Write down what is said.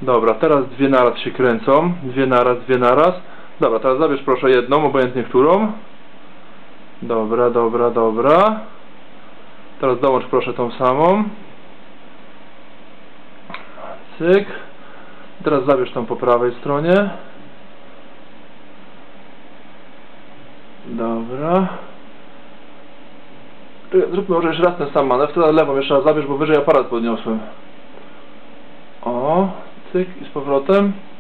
Dobra, teraz dwie naraz się kręcą. Dwie naraz, dwie naraz. Dobra, teraz zabierz proszę jedną, obojętnie którą. Dobra, dobra, dobra. Teraz dołącz proszę tą samą. Cyk. Teraz zabierz tą po prawej stronie. Dobra. Zróbmy może jeszcze raz ten sam manewr, wtedy lewą jeszcze raz zabierz, bo wyżej aparat podniosłem. O, cyk i z powrotem.